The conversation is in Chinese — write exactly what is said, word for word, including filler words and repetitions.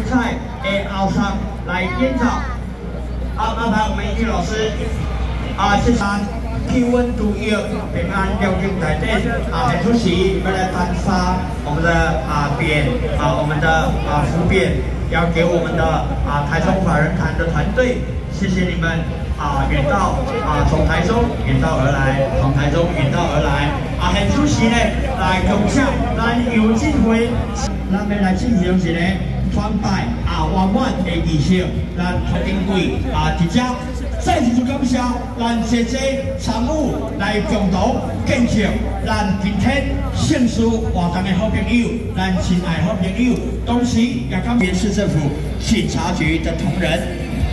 赛的后上来演奏。好，麻烦我们玉老师啊，谢谢。气温注意，平安调进台电啊，很出席，我们来单发我们的啊匾啊，我们的啊福匾，要给我们的啊台中法人坛的团队，谢谢你们啊远道啊从台中远道而来，从台中远道而来啊，很出席呢，来恭喜咱有机会，咱们来进行一个团拜啊圆满的仪式，咱决定会啊直接。再次就感谢咱这些参与来共同建设咱今天县市活动的好朋友，咱亲爱好朋友，同时也感谢市政府警察局的同仁。